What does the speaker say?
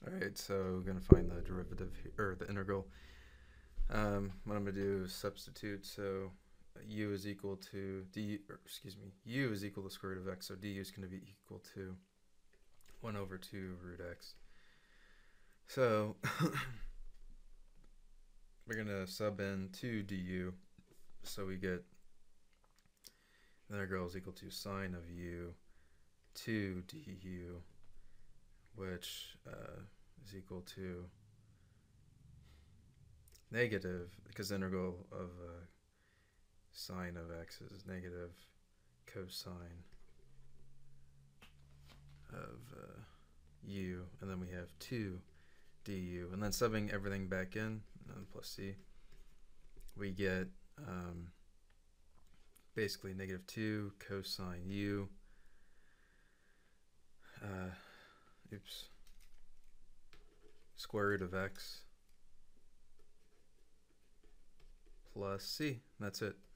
Alright, so we're going to find the derivative here, or the integral. What I'm going to do is substitute, so u is equal to u is equal to square root of x, so du is going to be equal to 1 over 2 root x. So we're going to sub in 2 du, so we get the integral is equal to sine of u 2 du, which is equal to negative, because the integral of sine of x is negative cosine of u, and then we have 2 du, and then subbing everything back in, plus c, we get basically negative 2 cosine u, square root of x plus c. That's it.